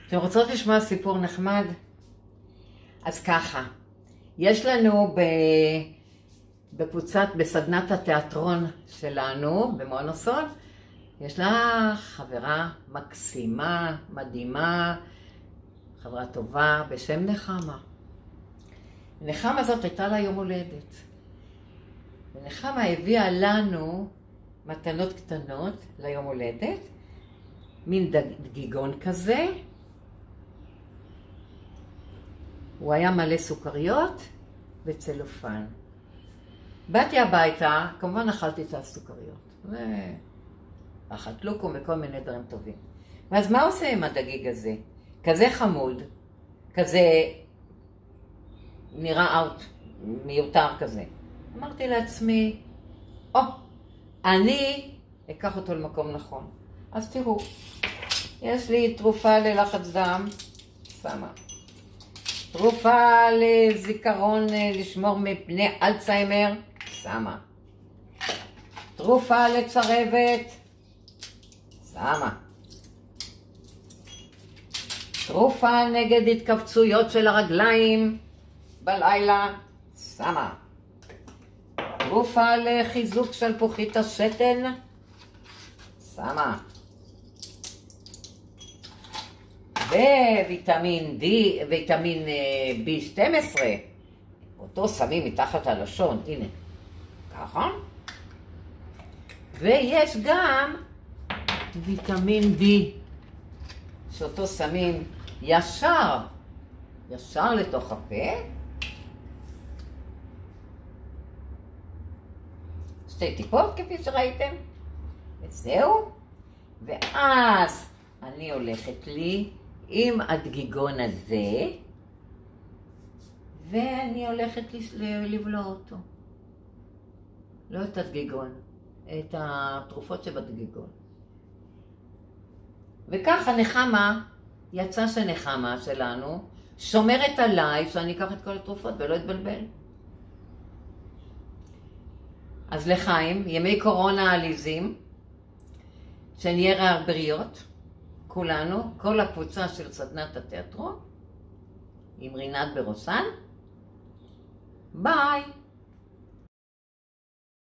אתם רוצות לשמוע סיפור נחמד? אז ככה, יש לנו בסדנת התיאטרון שלנו, במעון הסוד, יש לה חברה מקסימה, מדהימה, חברה טובה בשם נחמה. נחמה זאת הייתה לה יום הולדת. ונחמה הביאה לנו מתנות קטנות ליום הולדת, מין דגיגון כזה. הוא היה מלא סוכריות וצלופן. באתי הביתה, כמובן אכלתי את הסוכריות. ואכלת לוקום וכל מיני דברים טובים. ואז מה עושה עם הדגיג הזה? כזה חמוד, כזה נראה אאוט, מיותר כזה. אמרתי לעצמי, אני אקח אותו למקום נכון. אז תראו, יש לי תרופה ללחץ דם, שמה. תרופה לזיכרון, לשמור מפני אלצהיימר, שמה. תרופה לצרבת, שמה. תרופה נגד התכווצויות של הרגליים בלילה, שמה. תרופה לחיזוק שלפוחית השתן, שמה. וויטמין D, ויטמין B12, אותו שמים מתחת הלשון, הנה, ככה. ויש גם ויטמין D, שאותו שמים ישר לתוך הפה. שתי טיפות כפי שראיתם, וזהו. ואז אני הולכת לי עם הדגיגון הזה, ואני הולכת לבלוע אותו. לא את הדגיגון, את התרופות שבדגיגון. וככה נחמה, יצא שנחמה שלנו, שומרת עליי שאני אקח את כל התרופות ולא אתבלבל. אז לחיים, ימי קורונה עליזים, שנהיה רעבריות, כולנו, כל הקבוצה של סדנת התיאטרון, עם רינת בראשן. ביי!